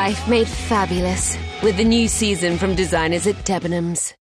life made fabulous with the new season from designers at Debenhams.